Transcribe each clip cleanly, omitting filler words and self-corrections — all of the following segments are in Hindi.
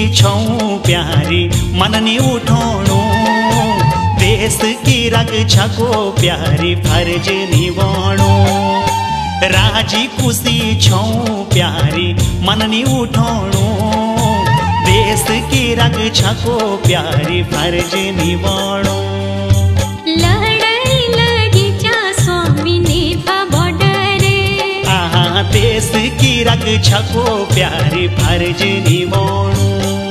छौ प्यारी मननी उठोणो, देश की रक्षा को प्यारी फर्ज निभाणो। राजी खुशी छौ प्यारी मननी उठोणो, देश की रक्षा को प्यारी फर्ज निभाणो। लड़ाई लगी जा स्वामी ने बॉर्डर, आहा देश की रक्षा को प्यारी फर्ज निभाणो।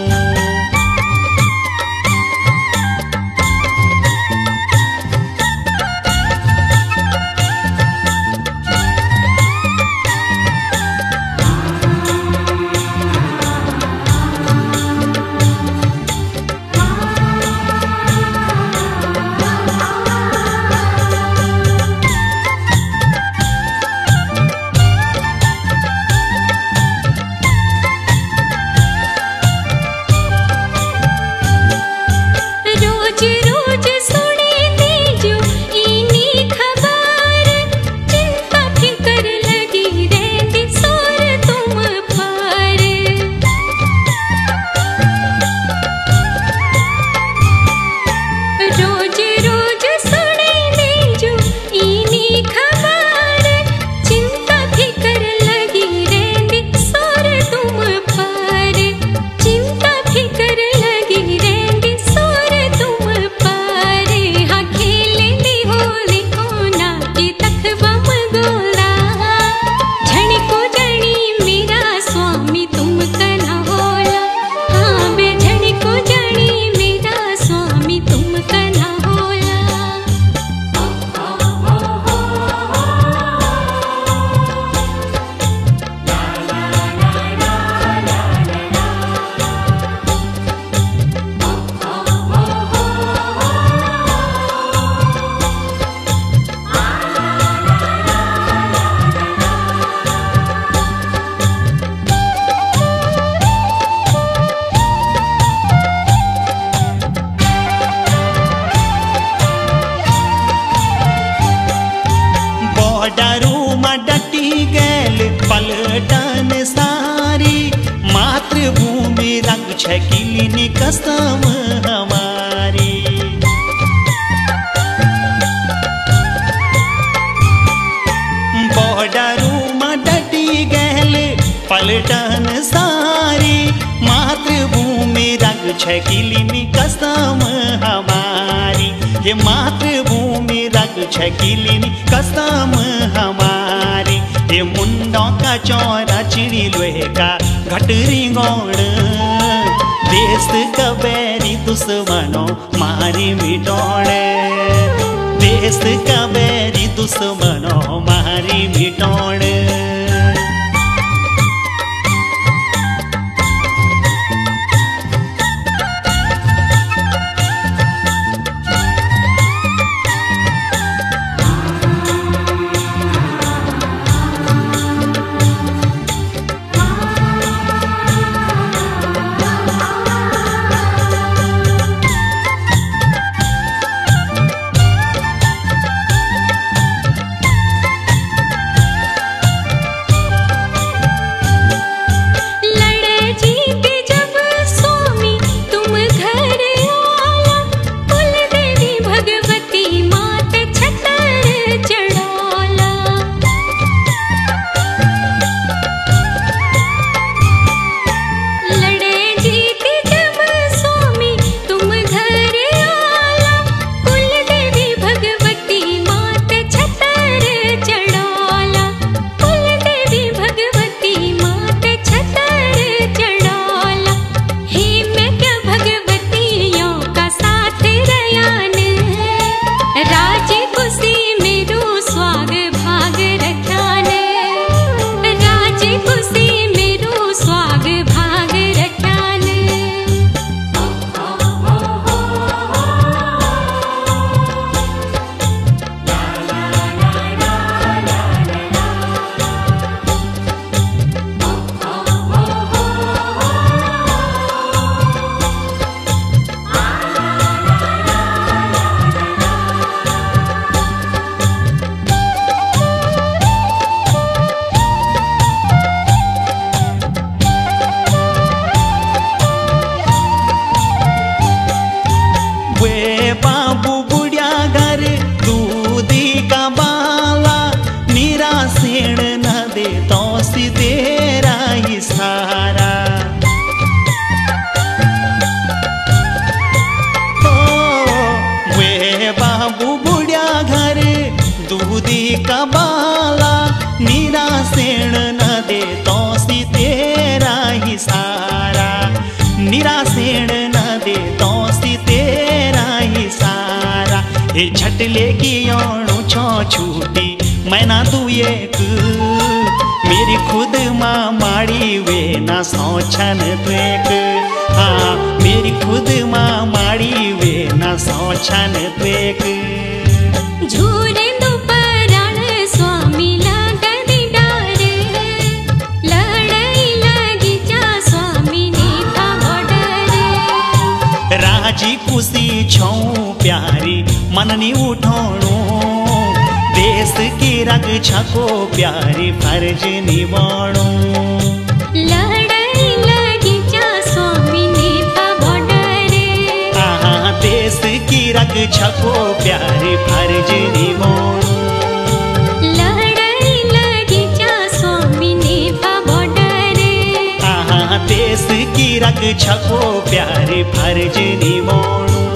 पलटन सारी मातृभूमि रक्षकिलिनी कसम हमारी। बॉर्डरों में डटी गैल पलटन सारी मातृभूमि रक्षकिलिनी कसम हमारी। ये मातृभूमि रक्षकिलिनी कसम हमारी। ये मुंडों का चौरा चिड़ी लोहे का घटरी गौड़, देश का बैरी दुश्मनों मारी मिटोड़े। देश का बैरी दुश्मनों मारी मिटोड़े। बुबुड्या घर दूधी का बाला निरासेण न दे तो सी तेरा ही सारा निरासेण न दे तो सी तेरा ही सारा हे झट लेके आणू छो छूटी मैना तू एक मेरी खुद माँ माड़ी वे ना सौछन त्वेक हाँ मेरी खुद माँ माड़ी वे ना सौछन त्वेक झूरे दोपहराण स्वामी लागदी डारे लड़ाई लगी जा स्वामी ने था बॉर्डर राजी खुशी छौ प्यारी मननी उठोणू देश की रक्षा को प्यारी फर्ज निभाणू लड़ाई लगी जा स्वामी ने था बॉर्डर हाँ देश की रक्षा को प्यारी फर्ज निभाणू लड़ाई लगी जा स्वामी ने था बॉर्डर हाँ देश की रक्षा को प्यारी फर्ज निभाणू।